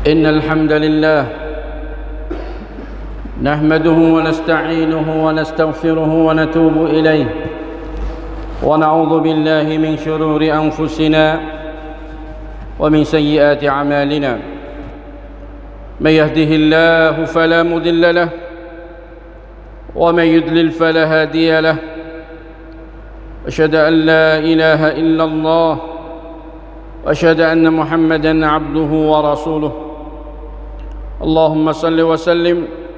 إن الحمد لله نحمده ونستعينه ونستغفره ونتوب إليه ونعوذ بالله من شرور أنفسنا ومن سيئات أعمالنا. من يهده الله فلا مضل له ومن يضلل فلا هادي له. أشهد أن لا إله إلا الله وأشهد أن محمدا عبده ورسوله. اللهم صل وسلم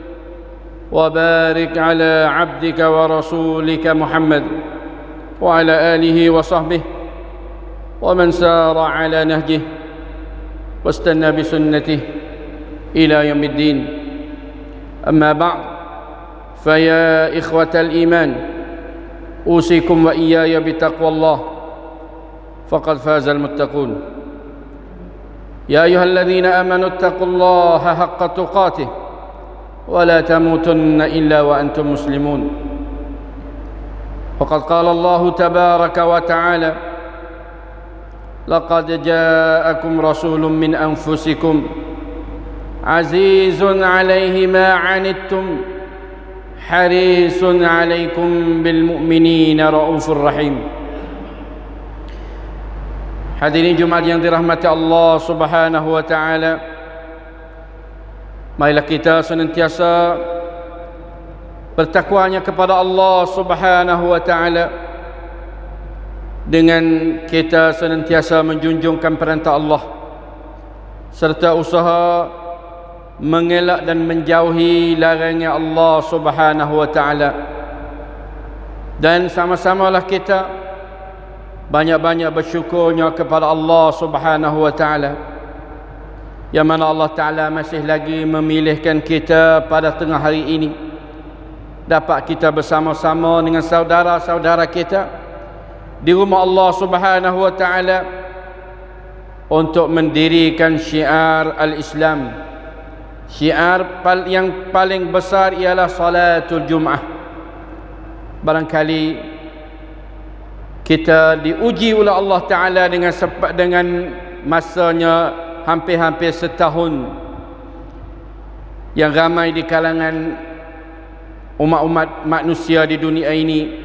وبارك على عبدك ورسولك محمد وعلى آله وصحبه ومن سار على نهجه واستنى بسنته إلى يوم الدين. أما بعد، فيا إخوة الإيمان، أوصيكم وإياي بتقوى الله، فقد فاز المتقون. يا أيها الذين آمنوا اتقوا الله حق تقاته ولا تموتن إلا وأنتم مسلمون. وقد قال الله تبارك وتعالى: لقد جاءكم رسول من أنفسكم عزيز عليه ما عنتم حريص عليكم بالمؤمنين رؤوف رحيم. Hadirin Jumat yang dirahmati Allah Subhanahu wa taala, marilah kita senantiasa bertakwanya kepada Allah Subhanahu wa taala dengan kita senantiasa menjunjungkan perintah Allah serta usaha mengelak dan menjauhi larangan Allah Subhanahu wa taala. Dan sama-samalah kita banyak-banyak bersyukurnya kepada Allah Subhanahu wa taala, yang mana Allah Taala masih lagi memilihkan kita pada tengah hari ini dapat kita bersama-sama dengan saudara-saudara kita di rumah Allah Subhanahu wa taala untuk mendirikan syiar al-Islam. Syiar yang paling besar ialah salatul Jumaah. Barangkali kita diuji oleh Allah Ta'ala dengan masanya hampir-hampir setahun, yang ramai di kalangan umat-umat manusia di dunia ini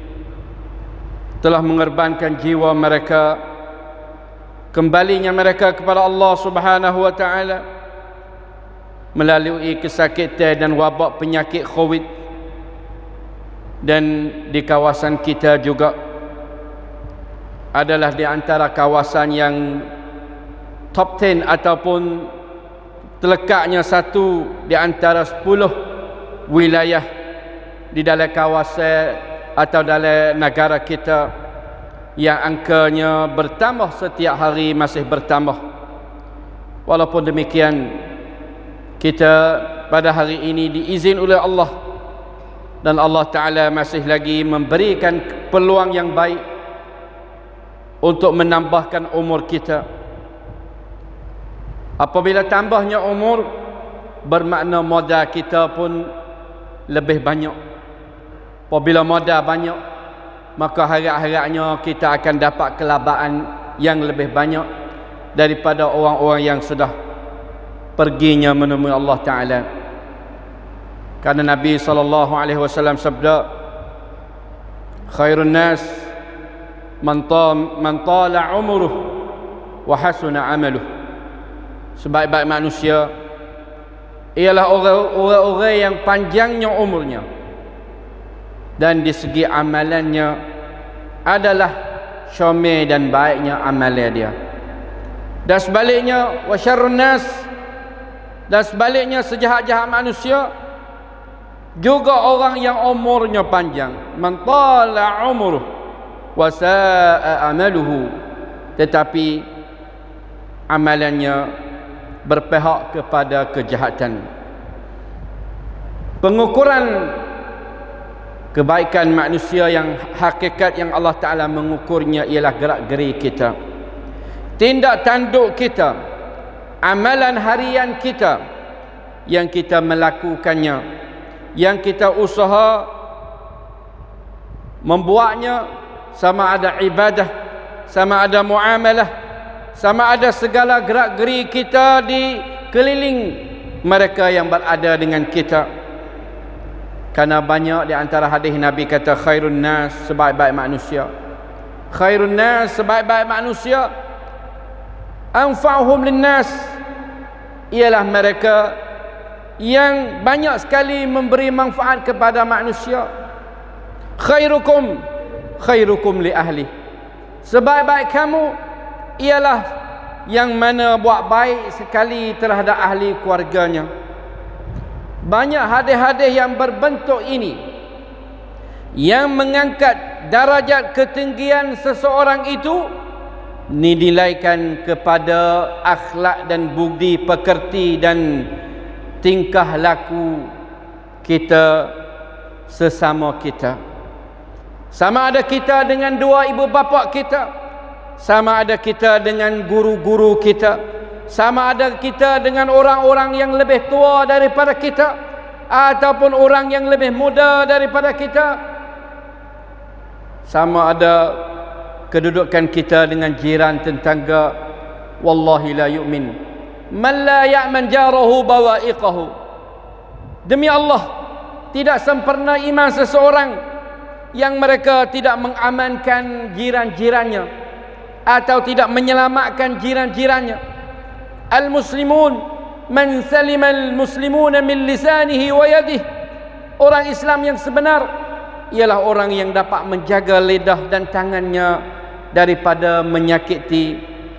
telah mengorbankan jiwa mereka, kembalinya mereka kepada Allah Subhanahu wa taala melalui kesakitan dan wabak penyakit Covid. Dan di kawasan kita juga adalah di antara kawasan yang top 10 ataupun terlekatnya satu di antara 10 wilayah di dalam kawasan atau dalam negara kita yang angkanya bertambah setiap hari, masih bertambah. Walaupun demikian, kita pada hari ini diizin oleh Allah, dan Allah Ta'ala masih lagi memberikan peluang yang baik untuk menambahkan umur kita. Apabila tambahnya umur, bermakna modal kita pun lebih banyak. Apabila modal banyak, maka harap-harapnya kita akan dapat kelabaan yang lebih banyak daripada orang-orang yang sudah perginya menemui Allah Ta'ala. Karena Nabi SAW sabda, khairun nas man tala umruh wa hasuna amaluh. Sebaik-baik manusia ialah orang-orang yang panjangnya umurnya dan di segi amalannya adalah syamil dan baiknya amalan dia. Dan sebaliknya, wa syarrun nas, dan sebaliknya sejahat-jahat manusia juga orang yang umurnya panjang, man tala umruh wa sa'a amaluhu, tetapi amalannya berpihak kepada kejahatan. Pengukuran kebaikan manusia yang hakikat yang Allah Ta'ala mengukurnya ialah gerak-geri kita, tindak tanduk kita, amalan harian kita yang kita melakukannya, yang kita usaha membuatnya, sama ada ibadah, sama ada muamalah, sama ada segala gerak-geri kita di keliling mereka yang berada dengan kita. Karena banyak di antara hadis Nabi kata khairun nas, sebaik-baik manusia. Khairun nas, sebaik-baik manusia. Anfa'uhum linnas, ialah mereka yang banyak sekali memberi manfaat kepada manusia. Khairukum khairukum li ahli, sebaik-baik kamu ialah yang mana buat baik sekali terhadap ahli keluarganya. Banyak hadis-hadis yang berbentuk ini yang mengangkat darajat ketinggian seseorang itu, dinilaikan kepada akhlak dan budi pekerti dan tingkah laku kita sesama kita. Sama ada kita dengan dua ibu bapa kita, sama ada kita dengan guru-guru kita, sama ada kita dengan orang-orang yang lebih tua daripada kita, ataupun orang yang lebih muda daripada kita. Sama ada kedudukan kita dengan jiran tetangga. Wallahi la yu'min man la ya'man jarahu bawa'iqahu. Demi Allah, tidak sempurna iman seseorang yang mereka tidak mengamankan jiran-jirannya atau tidak menyelamatkan jiran-jirannya. Al-muslimun man salima al-muslimuna min lisanihi wa yadihi. Orang Islam yang sebenar ialah orang yang dapat menjaga lidah dan tangannya daripada menyakiti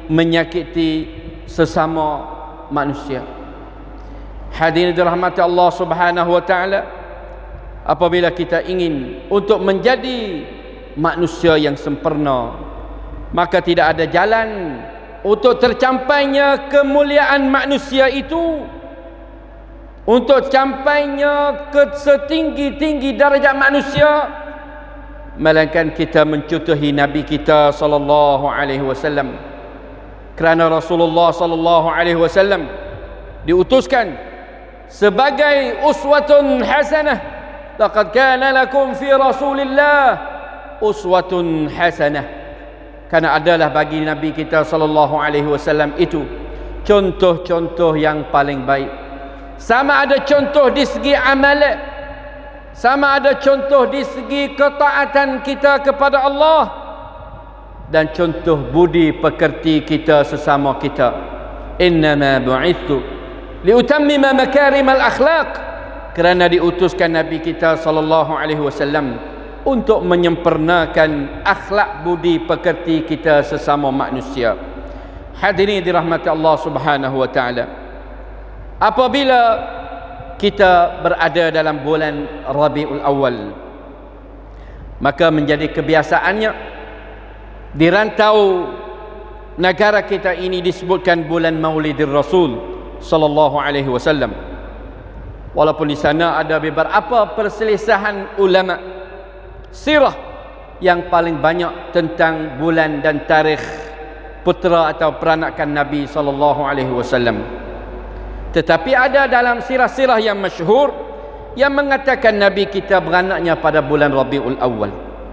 sesama manusia. Hadirin dirahmati Allah Subhanahu wa taala, apabila kita ingin untuk menjadi manusia yang sempurna, maka tidak ada jalan untuk tercapainya kemuliaan manusia itu, untuk campainya ke setinggi-tinggi darjat manusia, melainkan kita mencontohi Nabi kita sallallahu alaihi wasallam. Kerana Rasulullah sallallahu alaihi wasallam diutuskan sebagai uswatun hasanah. Laqad kana lakum fi Rasulillah uswatun hasanah. Karena adalah bagi Nabi kita sallallahu alaihi wasallam itu contoh-contoh yang paling baik. Sama ada contoh di segi amalan, sama ada contoh di segi ketaatan kita kepada Allah, dan contoh budi pekerti kita sesama kita. Innama bu'ithu liutammima makarimal akhlaq. Kerana diutuskan Nabi kita sallallahu alaihi wasallam untuk menyempurnakan akhlak budi pekerti kita sesama manusia. Hadirin dirahmati Allah Subhanahu wa taala, apabila kita berada dalam bulan Rabiul Awal, maka menjadi kebiasaannya di rantau negara kita ini disebutkan bulan Maulidir Rasul sallallahu alaihi wasallam. Walaupun di sana ada beberapa perselisihan ulama sirah yang paling banyak tentang bulan dan tarikh putera atau peranakan Nabi sallallahu alaihi wasallam. Tetapi ada dalam sirah-sirah yang masyhur yang mengatakan Nabi kita beranaknya pada bulan Rabiul Awal.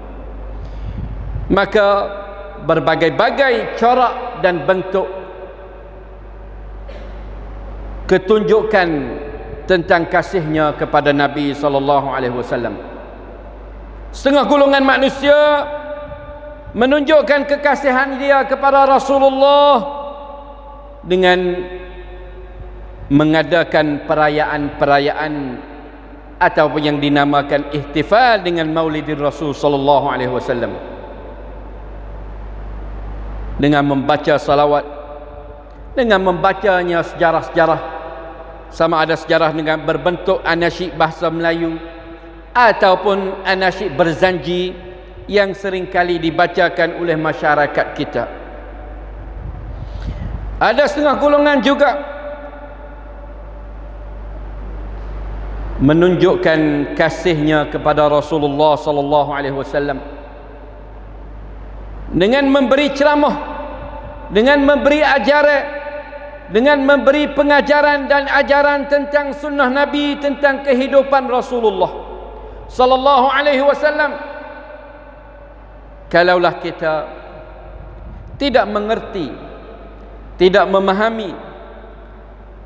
Maka berbagai-bagai corak dan bentuk ketunjukan tentang kasihnya kepada Nabi sallallahu alaihi wasallam. Setengah golongan manusia menunjukkan kekasihan dia kepada Rasulullah dengan mengadakan perayaan-perayaan ataupun yang dinamakan ihtifal dengan Maulidir Rasul sallallahu alaihi wasallam, dengan membaca salawat, dengan membacanya sejarah-sejarah, sama ada sejarah dengan berbentuk anasyid bahasa Melayu ataupun anasyid berzanji yang seringkali dibacakan oleh masyarakat kita. Ada setengah golongan juga menunjukkan kasihnya kepada Rasulullah sallallahu alaihi wasallam dengan memberi ceramah, dengan memberi ajaran, dengan memberi pengajaran dan ajaran tentang sunnah Nabi, tentang kehidupan Rasulullah sallallahu alaihi wasallam. Kalaulah kita tidak mengerti, tidak memahami,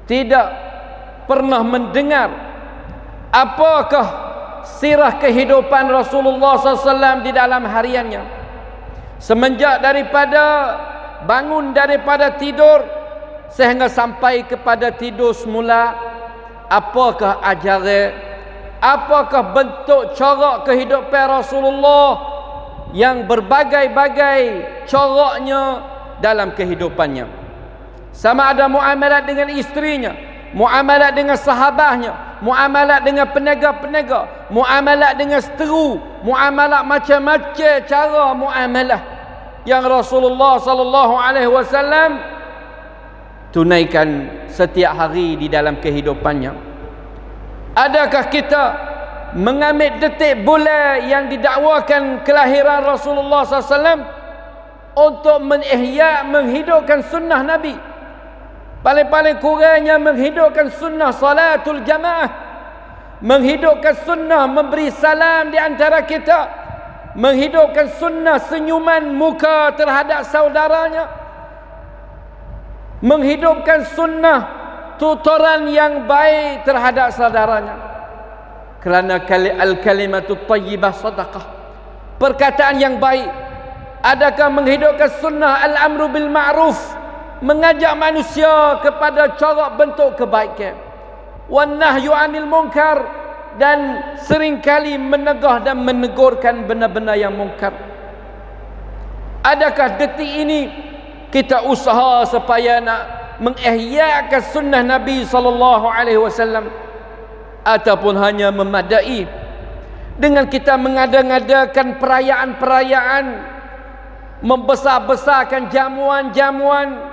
tidak pernah mendengar apakah sirah kehidupan Rasulullah SAW di dalam hariannya. Semenjak daripada bangun daripada tidur sehingga sampai kepada tidur semula, apakah ajaran, apakah bentuk corak kehidupan Rasulullah yang berbagai-bagai coraknya dalam kehidupannya. Sama ada muamalat dengan isterinya, muamalat dengan sahabatnya, muamalat dengan peniaga-peniaga, muamalat dengan seteru, muamalat macam-macam cara muamalah yang Rasulullah sallallahu alaihi wasallam tunaikan setiap hari di dalam kehidupannya. Adakah kita mengambil detik bulan yang didakwakan kelahiran Rasulullah sallallahu alaihi wasallam untuk menghidupkan sunnah Nabi? Paling-paling kurangnya menghidupkan sunnah salatul jamaah, menghidupkan sunnah memberi salam di antara kita, menghidupkan sunnah senyuman muka terhadap saudaranya, menghidupkan sunnah tuturan yang baik terhadap saudaranya. Kerana al-kalimatut thayyibah sadaqah, perkataan yang baik. Adakah menghidupkan sunnah al-amru bil ma'ruf, mengajak manusia kepada corak bentuk kebaikan, wan nahyu 'anil munkar, dan seringkali menegah dan menegurkan benda-benda yang munkar. Adakah detik ini kita usaha supaya nak mengihyakan sunnah Nabi sallallahu alaihi wasallam, ataupun hanya memadai dengan kita mengada-ngadakan perayaan-perayaan, membesar-besarkan jamuan-jamuan,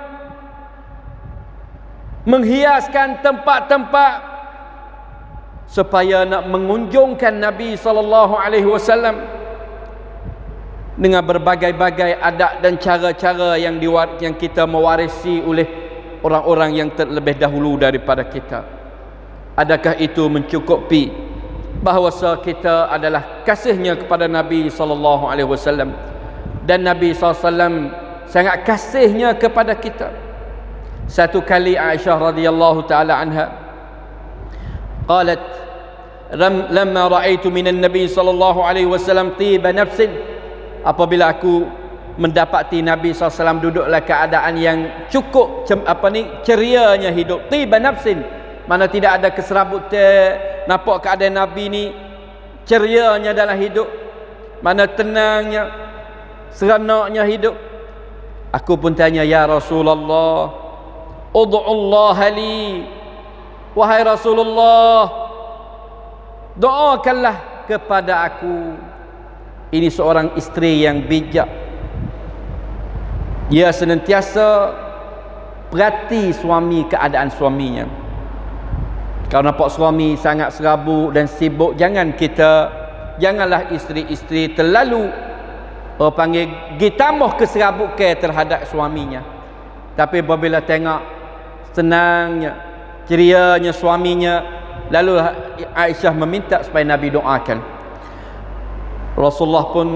menghiaskan tempat-tempat supaya nak mengunjungkan Nabi sallallahu alaihi wasallam dengan berbagai-bagai adat dan cara-cara yang kita mewarisi oleh orang-orang yang terlebih dahulu daripada kita. Adakah itu mencukupi bahawa kita adalah kasihnya kepada Nabi sallallahu alaihi wasallam, dan Nabi sallallahu alaihi wasallam sangat kasihnya kepada kita? Satu kali Aisyah radhiyallahu taala anha qalat, lamma ra'aitu minan nabi sallallahu alaihi wasallam tiba nafsin, apabila aku mendapati Nabi sallallahu alaihi wasallam duduklah keadaan yang cukup cerianya hidup. Tiba nafsin, mana tidak ada keserabutan, nampak keadaan Nabi ni cerianya dalam hidup, mana tenangnya, serenaknya hidup. Aku pun tanya, ya Rasulullah, ud'ullah li, wahai Rasulullah, doakanlah kepada aku. Ini seorang isteri yang bijak, dia senantiasa perhati suami, keadaan suaminya. Kalau nampak suami sangat serabut dan sibuk, janganlah isteri-isteri terlalu panggil gitamuh keserabukan terhadap suaminya. Tapi apabila tengok senangnya, cerianya suaminya, lalu Aisyah meminta supaya Nabi doakan. Rasulullah pun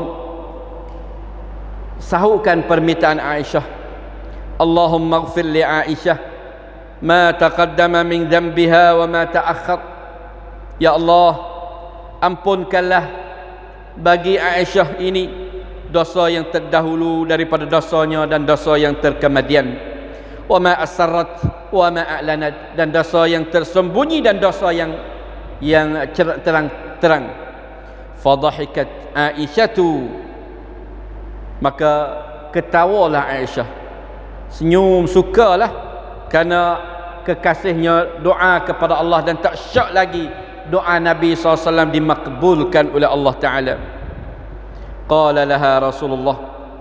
sahutkan permintaan Aisyah. Allahumma ighfir li Aisyah ma taqaddama min dhanbiha wa ma ta'akhkhar. Ya Allah, ampunkanlah bagi Aisyah ini dosa yang terdahulu daripada dosanya dan dosa yang terkemudian. Wa ma asarrat wa ma a'lanat, dan dosa yang tersembunyi dan dosa yang terang-terang. Fadhahikat Aisyatu, maka ketawalah Aisyah, senyum sukalah kerana kekasihnya doa kepada Allah, dan tak syak lagi doa Nabi SAW dimakbulkan oleh Allah Ta'ala. Qala laha Rasulullah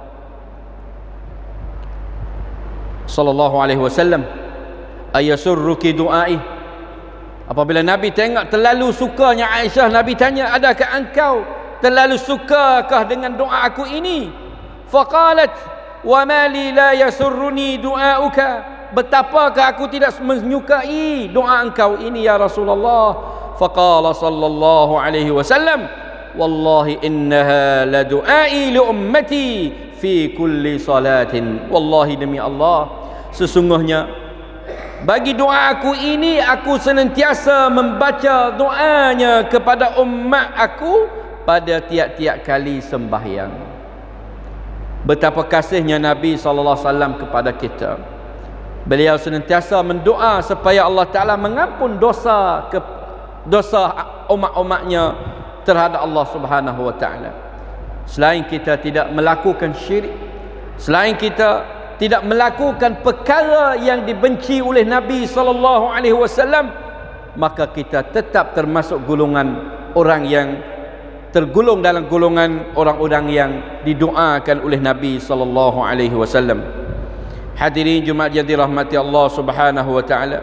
sallallahu alaihi wasallam, ayasurruki du'ai. Apabila Nabi tengok terlalu sukanya Aisyah, Nabi tanya, adakah engkau terlalu sukakah dengan doa aku ini? Faqalat, wa ma li la yasurruni du'auka, betapakah aku tidak menyukai doa engkau ini ya Rasulullah? Faqala sallallahu alaihi wasallam, wallahi innaha la du'ai li ummati fi kulli salatin. Wallahi demi Allah, sesungguhnya Bagi doa aku ini, aku senantiasa membaca doanya kepada umat aku pada tiap-tiap kali sembahyang. Betapa kasihnya Nabi SAW kepada kita. Beliau senantiasa mendoa supaya Allah Ta'ala mengampun dosa umat-umatnya terhadap Allah Subhanahu Wa Ta'ala. Selain kita tidak melakukan syirik, selain kita tidak melakukan perkara yang dibenci oleh Nabi SAW, maka kita tetap termasuk golongan orang yang tergolong dalam golongan orang-orang yang didoakan oleh Nabi SAW. Hadirin Jumaat yang dirahmati Allah Subhanahu Wa Ta'ala,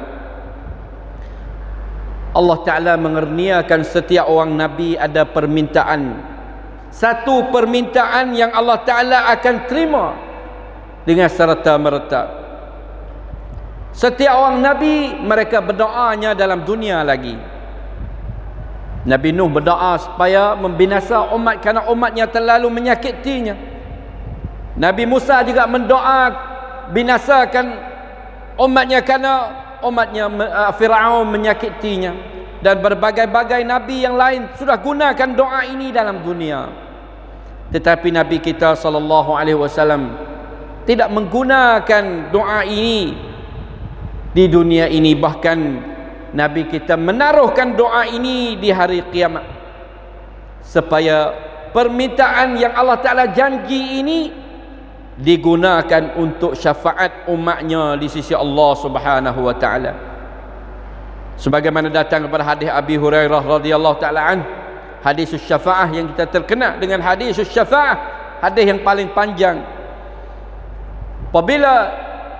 Allah Ta'ala mengerniakan setiap orang Nabi ada permintaan. Satu permintaan yang Allah Ta'ala akan terima dengan serta-merta. Setiap orang Nabi, mereka berdoanya dalam dunia lagi. Nabi Nuh berdoa supaya membinasa umat kerana umatnya terlalu menyakitinya. Nabi Musa juga mendoa binasakan umatnya kerana umatnya Fir'aun menyakitinya. Dan berbagai-bagai Nabi yang lain sudah gunakan doa ini dalam dunia. Tetapi Nabi kita SAW tidak menggunakan doa ini di dunia ini. Bahkan Nabi kita menaruhkan doa ini di hari kiamat, supaya permintaan yang Allah Ta'ala janji ini digunakan untuk syafaat umatnya di sisi Allah Subhanahu Wa Ta'ala. Sebagaimana datang kepada hadis Abi Hurairah radhiyallahu ta'ala an, hadis syafaah yang kita terkenal dengan hadis syafaah, hadis yang paling panjang. Apabila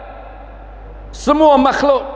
semua makhluk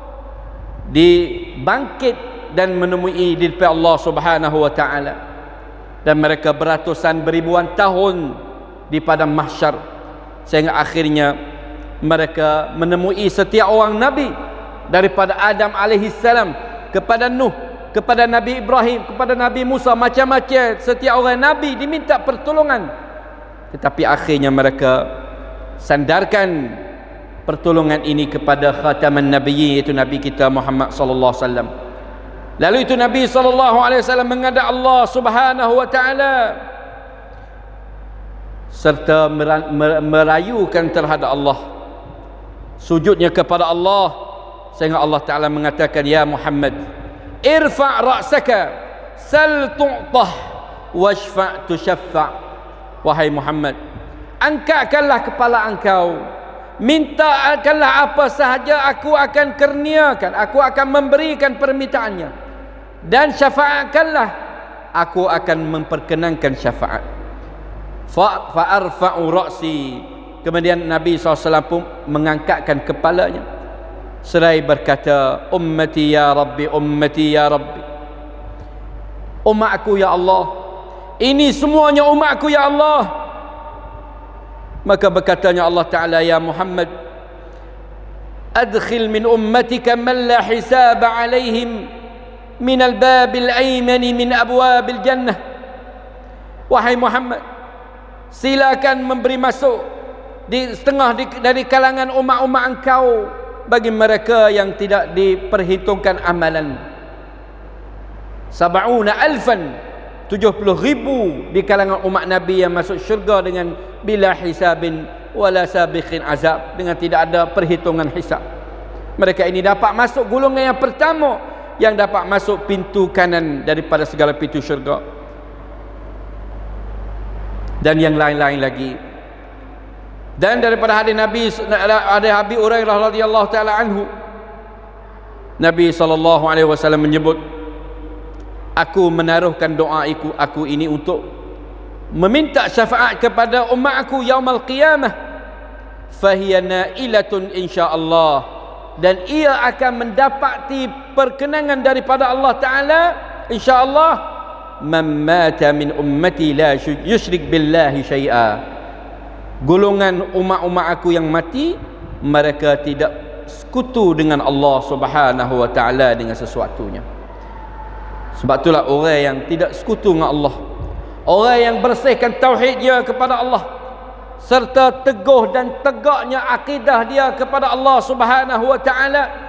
dibangkit dan menemui di depan Allah Subhanahu Wa Ta'ala, dan mereka beratusan beribuan tahun di padang mahsyar, sehingga akhirnya mereka menemui setiap orang Nabi, daripada Adam alaihissalam kepada Nuh, kepada Nabi Ibrahim, kepada Nabi Musa, macam-macam. Setiap orang Nabi diminta pertolongan, tetapi akhirnya mereka sandarkan pertolongan ini kepada khataman nabiyyin, iaitu Nabi kita Muhammad sallallahu alaihi wasallam. Lalu itu Nabi sallallahu alaihi wasallam menghadap Allah Subhanahu Wa Ta'ala serta merayukan terhadap Allah, sujudnya kepada Allah, sehingga Allah Ta'ala mengatakan, ya Muhammad, irfa' ra'saka sal tu'tah washfa' tushaffa'. Wahai Muhammad, angkatkanlah kepala engkau, mintakanlah apa sahaja, aku akan kurniakan, aku akan memberikan permintaannya, dan syafaatkanlah, aku akan memperkenankan syafaat. Fa'arfa'u ra'si. Kemudian Nabi SAW pun mengangkatkan kepalanya seraya berkata, ummati ya Rabbi, ummati ya Rabbi, umatku ya Allah, ini semuanya umatku ya Allah. Maka berkatanya Allah Ta'ala, ya Muhammad, adkhil min ummatika man la hisab alaihim min al-babil aymani min abwabil jannah. Wahai Muhammad, silakan memberi masuk di setengah dari kalangan umat-umat engkau bagi mereka yang tidak diperhitungkan amalan. 70,000 di kalangan umat Nabi yang masuk syurga dengan bila hisabin wala sabiqin azab, dengan tidak ada perhitungan hisab. Mereka ini dapat masuk golongan yang pertama, yang dapat masuk pintu kanan daripada segala pintu syurga, dan yang lain-lain lagi. Dan daripada hadis Nabi, ada Abi Hurairah radhiyallahu taala anhu, Nabi SAW menyebut, aku menaruhkan doa aku ini untuk meminta syafaat kepada umat aku yaumul qiyamah, fahiya nailatun insyaallah, dan ia akan mendapati perkenangan daripada Allah Ta'ala insyaallah. Man mata min ummati la yusyrik billahi syai'a, golongan umat-umat aku yang mati, mereka tidak sekutu dengan Allah Subhanahu Wa Ta'ala dengan sesuatunya. Sebab itulah orang yang tidak sekutu dengan Allah, orang yang bersihkan tauhidnya kepada Allah, serta teguh dan tegaknya akidah dia kepada Allah Subhanahu Wa Ta'ala,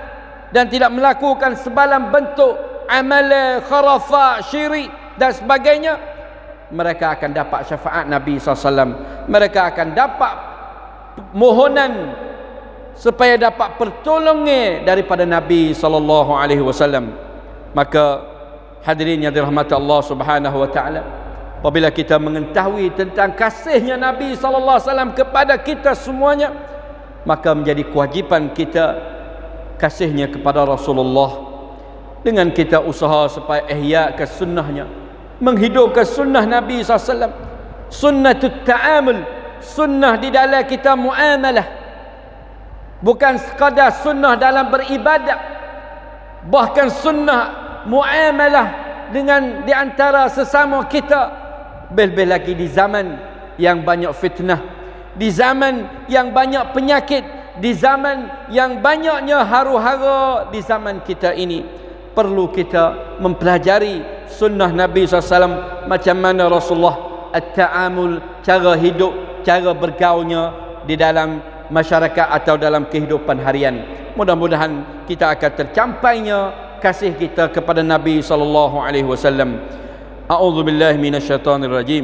dan tidak melakukan sebalan bentuk amalan khurafat, syirik dan sebagainya, mereka akan dapat syafaat Nabi SAW. Mereka akan dapat mohonan supaya dapat pertolongan daripada Nabi SAW. Maka hadirin yang dirahmati Allah Subhanahu wa taala, apabila kita mengetahui tentang kasihnya Nabi SAW kepada kita semuanya, maka menjadi kewajipan kita kasihnya kepada Rasulullah, dengan kita usaha supaya ihya ke sunnahnya, menghidupkan sunnah Nabi SAW, sunnatut ta'amul, sunnah di dalam kita muamalah, bukan sekadar sunnah dalam beribadat, bahkan sunnah muamalah dengan di antara sesama kita. Lebih lagi di zaman yang banyak fitnah, di zaman yang banyak penyakit, di zaman yang banyaknya huru-hara, di zaman kita ini perlu kita mempelajari sunnah Nabi SAW, macam mana Rasulullah at-ta'amul, cara hidup, cara bergaulnya di dalam masyarakat atau dalam kehidupan harian. Mudah-mudahan kita akan tercampainya kasih kita kepada Nabi SAW. A'udzu billahi minasyaitonir rajim.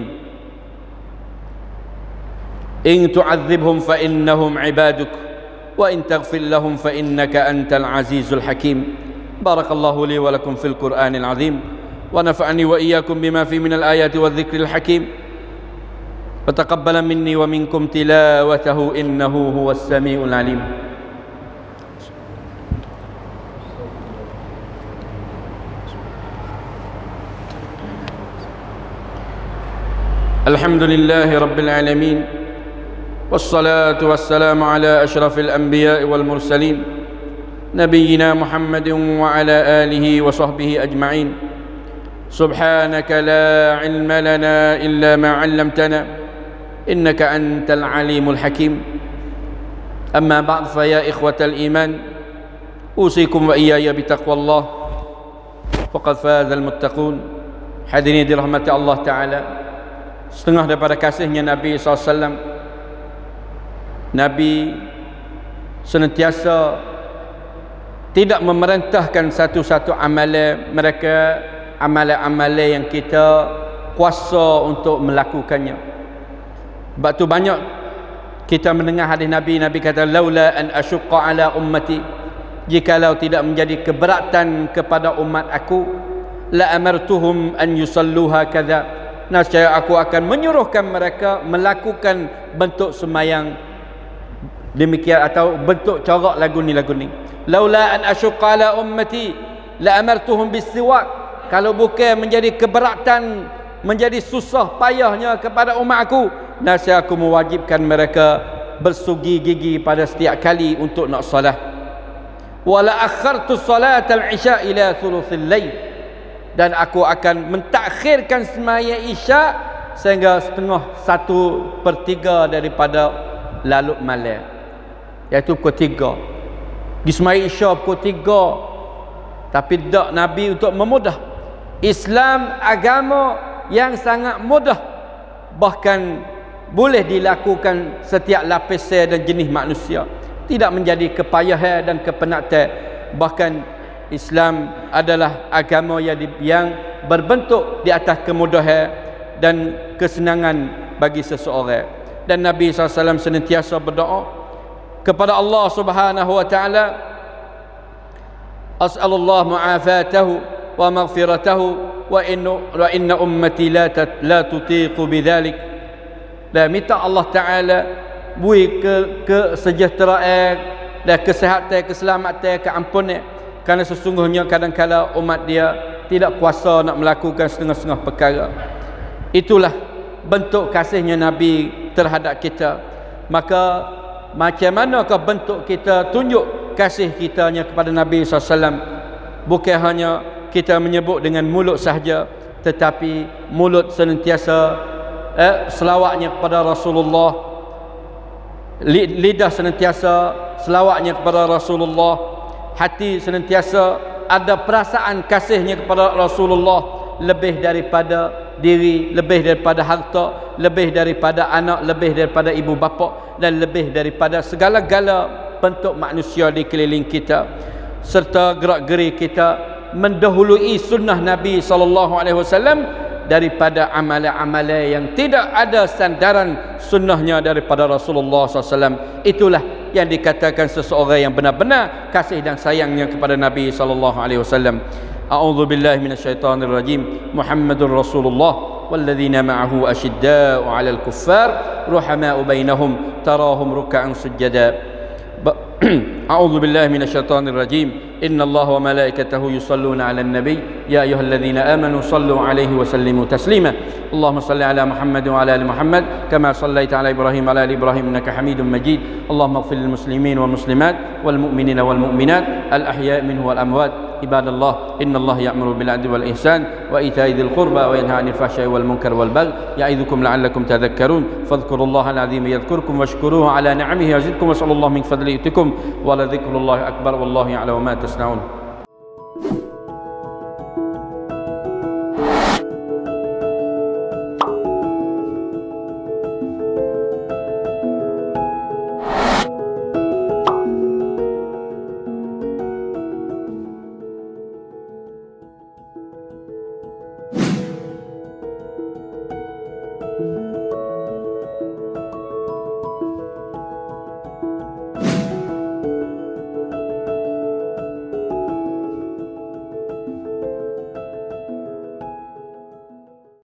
In tu'adzibhum fa innahum 'ibaduk wa in taghfir lahum fa innaka antal azizul hakim. Barakallahu li wa lakum fil Qur'anil azim wa nafa'ani wa iyyakum bima fi minal ayati wadh-dhikril hakim. Wa taqabbala minni wa minkum tilawatahu innahu huwas samiul alim. Alhamdulillahi rabbil alamin, wassalatu wassalamu ala ashrafil anbiya'i wal mursalin, nabiyyina Muhammadin wa ala alihi wa sahbihi ajma'in. Subhanaka la ilma lana illa ma 'allamtana innaka antal alimul hakim. Amma ba'd, fa ya ikhwatal iman, usikum wa iyaya bitaqwallah, faqad fazal muttaqun. Hadirin dirahmati Allah Ta'ala, setengah daripada kasihnya Nabi SAW, Nabi senantiasa tidak memerintahkan satu-satu amalan mereka, amalan-amalan yang kita kuasa untuk melakukannya. Sebab tu banyak kita mendengar hadis Nabi, Nabi kata, laula an asyqa ala ummati, jikalau tidak menjadi keberatan kepada umat aku, la amartuhum an yusalluha kadza, nascaya aku akan menyuruhkan mereka melakukan bentuk sembahyang demikian atau bentuk corak lagu ni. Laula an asyqa ala ummati la amartuhum bisiwak, kalau bukan menjadi keberatan, menjadi susah payahnya kepada umat aku, nascaya aku mewajibkan mereka bersugi gigi pada setiap kali untuk nak solat. Wala akhartu salat al-isya ila thuluthil lail, dan aku akan mentakhirkan sembahyang isya sehingga 1/3 daripada lalut malam, iaitu pukul 3. Di sembahyang isya pukul 3. Tapi tak Nabi untuk memudah. Islam agama yang sangat mudah, bahkan boleh dilakukan setiap lapisan dan jenis manusia, tidak menjadi kepayahan dan kepenatan. Bahkan Islam adalah agama yang berbentuk di atas kemudahan dan kesenangan bagi seseorang. Dan Nabi SAW senantiasa berdoa kepada Allah Subhanahu wa taala, as'alullah mu'afatahu wa maghfiratahu wa inna ummati la tutiqu bidzalik. Dan minta Allah Taala beri kesejahteraan dan kesihatan, keselamatan, keampunan, kerana sesungguhnya kadang-kala umat dia tidak kuasa nak melakukan setengah-setengah perkara. Itulah bentuk kasihnya Nabi terhadap kita. Maka macam manakah bentuk kita tunjuk kasih kitanya kepada Nabi SAW? Bukan hanya kita menyebut dengan mulut sahaja, tetapi mulut senantiasa selawatnya kepada Rasulullah, lidah senantiasa selawatnya kepada Rasulullah, hati senantiasa ada perasaan kasihnya kepada Rasulullah, lebih daripada diri, lebih daripada harta, lebih daripada anak, lebih daripada ibu bapa, dan lebih daripada segala-gala bentuk manusia di keliling kita. serta gerak-geri kita mendahului sunnah Nabi SAW daripada amalan-amalan yang tidak ada sandaran sunnahnya daripada Rasulullah SAW. Itulah yang dikatakan seseorang yang benar-benar kasih dan sayangnya kepada Nabi SAW. A'udzu billahi minasyaitonir rajim. Muhammadur Rasulullah والذين معه أشداء على الكفار رحماء بينهم تراهم ركعا سجدا. أعوذ بالله من الشيطان الرجيم. إن الله وملائكته يصلون على النبي يا أيها الذين آمنوا صلوا عليه وسلموا تسليما. اللهم صل على محمد وعلى آل محمد كما صليت على إبراهيم وعلى آل إبراهيم إنك حميد مجيد. اللهم اغفر للمسلمين والمسلمات والمؤمنين والمؤمنات الأحياء منه والأموات. عباد الله إن الله يأمر بالعدل والإحسان وإيتاء ذي القربى وينهى عن الفحشاء والمنكر والبغي يعظكم لعلكم تذكرون. فاذكروا الله العظيم يذكركم واشكروه على نعمه يزدكم واسألوا الله من فضله يؤتكم ولذكر الله أكبر والله يعلم ما تصنعون.